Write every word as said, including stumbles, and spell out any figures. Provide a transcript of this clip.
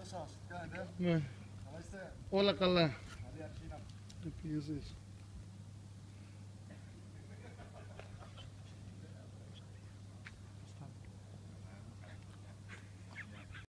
σας, τι κάνετε? Ναι. Καλά είστε? Όλα καλά. Καλή αρχή να. Επίσης.